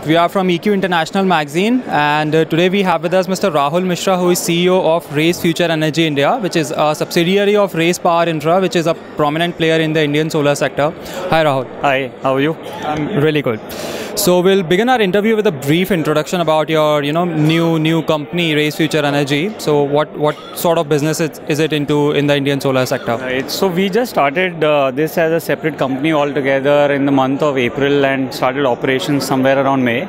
We are from EQ International Magazine, and today we have with us Mr. Rahul Mishra, who is CEO of REI'17 Energy India, which is a subsidiary of REI Power Infra, which is a prominent player in the Indian solar sector. Hi Rahul. Hi, how are you? I'm really good. So we'll begin our interview with a brief introduction about your new company, REI'17 Energy. So what sort of business is it into in the Indian solar sector? Right. So we just started this as a separate company altogether in the month of April and started operations somewhere around May.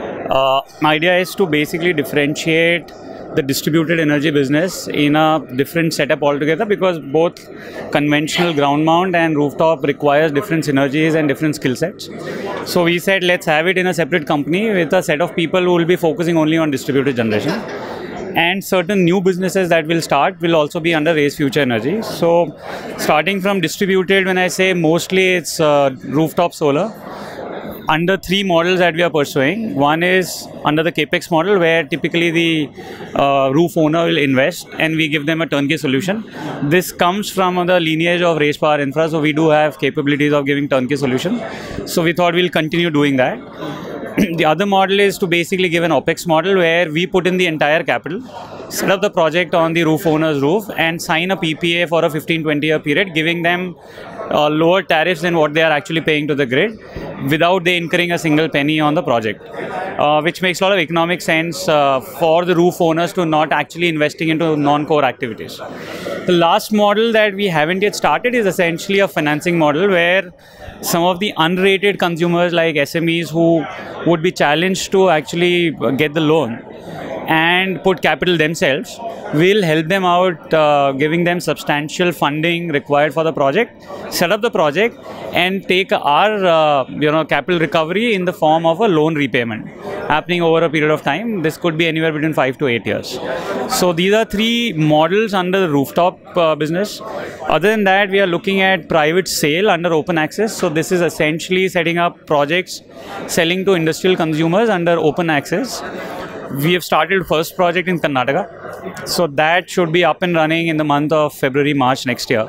My idea is to basically differentiate the distributed energy business in a different setup altogether, because both conventional ground mount and rooftop requires different synergies and different skill sets. So we said, let's have it in a separate company with a set of people who will be focusing only on distributed generation. And certain new businesses that will start will also be under REI'17 Energy. So starting from distributed, when I say mostly it's rooftop solar, under three models that we are pursuing. One is under the capex model, where typically the roof owner will invest and we give them a turnkey solution. This comes from the lineage of REI Power Infra, so we do have capabilities of giving turnkey solution. So we thought we'll continue doing that. The other model is to basically give an OPEX model, where we put in the entire capital, set up the project on the roof owner's roof, and sign a PPA for a 15-20 year period, giving them lower tariffs than what they are actually paying to the grid, without they incurring a single penny on the project, which makes a lot of economic sense for the roof owners to not actually investing into non-core activities. The last model that we haven't yet started is essentially a financing model, where some of the unrated consumers like SMEs who would be challenged to actually get the loan and put capital themselves, will help them out, giving them substantial funding required for the project, set up the project, and take our capital recovery in the form of a loan repayment happening over a period of time. This could be anywhere between 5 to 8 years. So these are three models under the rooftop business. Other than that, we are looking at private sale under open access. So this is essentially setting up projects selling to industrial consumers under open access. We have started first project in Karnataka, so that should be up and running in the month of February, March next year.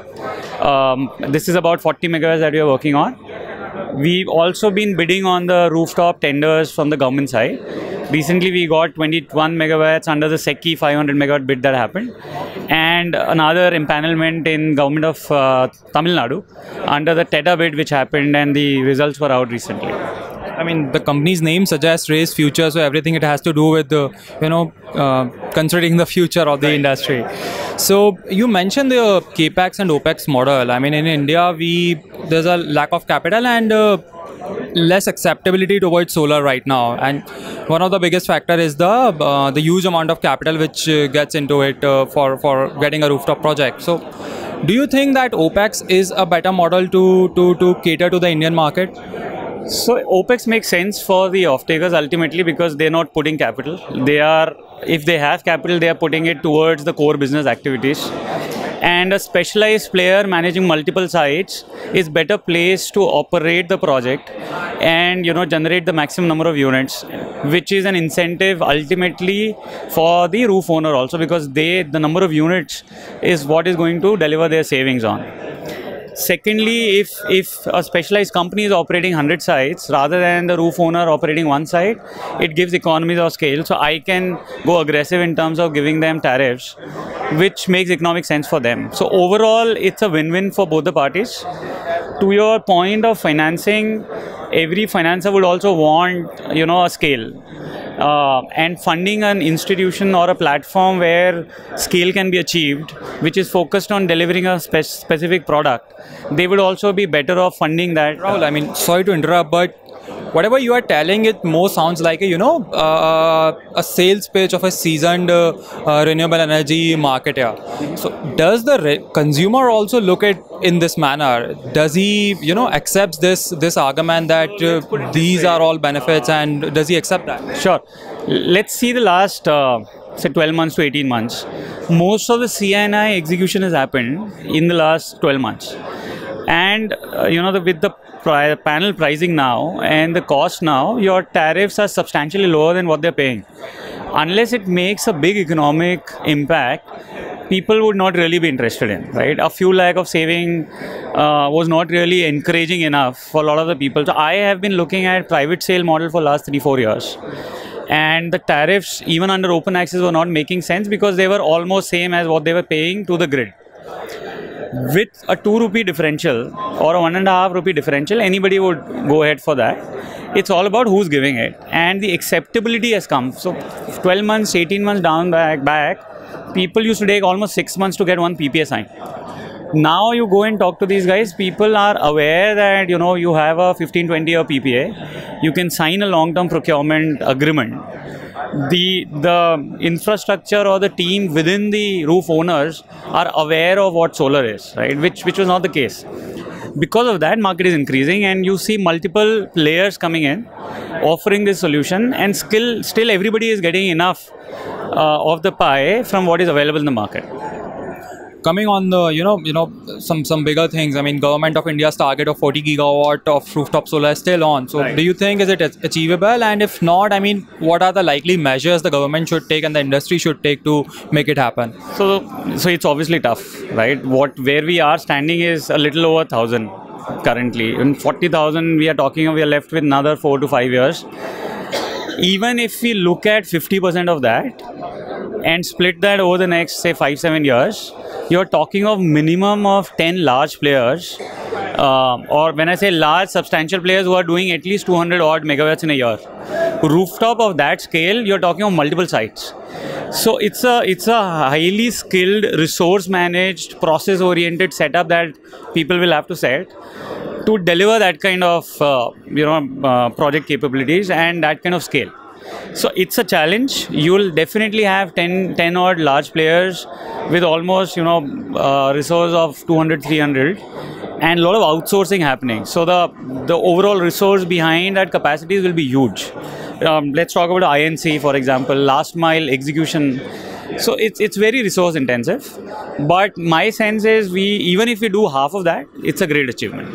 This is about 40 megawatts that we are working on. We've also been bidding on the rooftop tenders from the government side. Recently, we got 21 megawatts under the SECI 500 megawatt bid that happened, and another empanelment in government of Tamil Nadu under the TEDA bid which happened, and the results were out recently. I mean, the company's name suggests REI'17, so everything it has to do with the, considering the future of the industry. So you mentioned the capex and opex model. I mean, in India, there's a lack of capital and less acceptability towards solar right now. And one of the biggest factor is the huge amount of capital which gets into it for getting a rooftop project. So do you think that OPEX is a better model to cater to the Indian market? So OPEX makes sense for the off-takers ultimately, because they're not putting capital. If they have capital, they are putting it towards the core business activities. And a specialized player managing multiple sites is better placed to operate the project and generate the maximum number of units, which is an incentive ultimately for the roof owner also, because the number of units is what is going to deliver their savings on. Secondly, if a specialized company is operating 100 sites rather than the roof owner operating one site, it gives economies of scale. So I can go aggressive in terms of giving them tariffs, which makes economic sense for them. So overall, it's a win-win for both the parties. To your point of financing, every financer would also want, a scale. And funding an institution or a platform where scale can be achieved, which is focused on delivering a specific product, they would also be better off funding that. Rahul, I mean, sorry to interrupt, but whatever you are telling, it more sounds like a sales pitch of a seasoned renewable energy marketer. So does the consumer also look at in this manner? Does he accepts this argument that these are all benefits, and does he accept that? Sure. Let's see the last say 12 months to 18 months. Most of the C&I execution has happened in the last 12 months, and with the panel pricing now and the cost now, your tariffs are substantially lower than what they're paying. Unless it makes a big economic impact, people would not really be interested in, right? A few lakh of saving was not really encouraging enough for a lot of the people. So I have been looking at private sale model for last 3-4 years. And the tariffs, even under open access, were not making sense because they were almost same as what they were paying to the grid. With a 2 rupee differential or a 1.5 rupee differential, anybody would go ahead for that. It's all about who's giving it. And the acceptability has come. So 12 months, 18 months down back, people used to take almost 6 months to get one PPA signed. Now you go and talk to these guys, people are aware that, you know, you have a 15-20 year PPA. You can sign a long-term procurement agreement. The infrastructure or the team within the roof owners are aware of what solar is, right? Which was not the case. Because of that, market is increasing and you see multiple players coming in, offering this solution, and still everybody is getting enough of the pie from what is available in the market. Coming on the some bigger things. I mean, Government of India's target of 40 gigawatt of rooftop solar is still on. So Right. do you think is it achievable? And if not, I mean, what are the likely measures the government should take and the industry should take to make it happen? So it's obviously tough, right? Where we are standing is a little over 1,000 currently. In 40,000, we are left with another 4 to 5 years. Even if we look at 50% of that and split that over the next, say, 5-7 years, you're talking of minimum of 10 large players, or when I say large, substantial players who are doing at least 200 odd megawatts in a year. Rooftop of that scale, you're talking of multiple sites. So it's a highly skilled, resource managed, process oriented setup that people will have to set to deliver that kind of project capabilities and that kind of scale. So it's a challenge. You'll definitely have 10 odd large players with almost resource of 200-300 and a lot of outsourcing happening. So the overall resource behind that capacity will be huge. Let's talk about INC, for example, last mile execution. So it's very resource intensive, but my sense is even if we do half of that, it's a great achievement.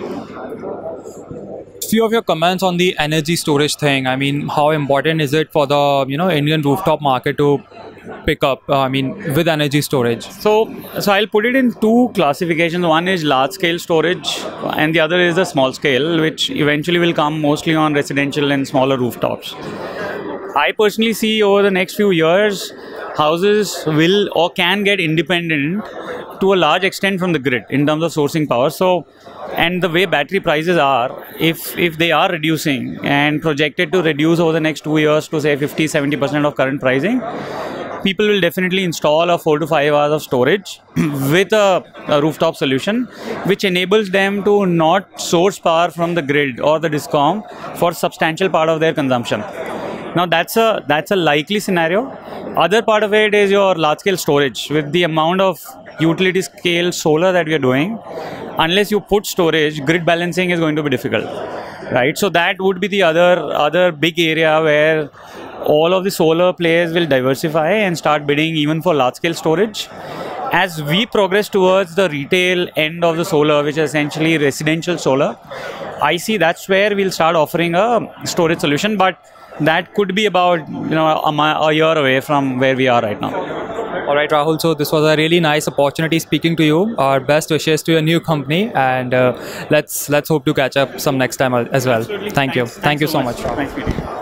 Few of your comments on the energy storage thing. I mean, how important is it for the Indian rooftop market to pick up? With energy storage. So I'll put it in two classifications. One is large scale storage, and the other is the small scale, which eventually will come mostly on residential and smaller rooftops. I personally see over the next few years, houses will or can get independent to a large extent from the grid in terms of sourcing power. So, and the way battery prices are, if they are reducing and projected to reduce over the next 2 years to say 50-70% of current pricing, people will definitely install a 4 to 5 hours of storage with a rooftop solution, which enables them to not source power from the grid or the DISCOM for substantial part of their consumption. Now that's a likely scenario. Other part of it is your large scale storage. With the amount of utility scale solar that we are doing, unless you put storage, grid balancing is going to be difficult, right? So that would be the other big area where all of the solar players will diversify and start bidding even for large scale storage. As we progress towards the retail end of the solar, which is essentially residential solar, I see that's where we'll start offering a storage solution, but that could be about a year away from where we are right now. All right, Rahul. So this was a really nice opportunity speaking to you. Our best wishes to your new company, and let's hope to catch up some next time as well. Absolutely. Thank you. Thank you so much. Thanks, meeting.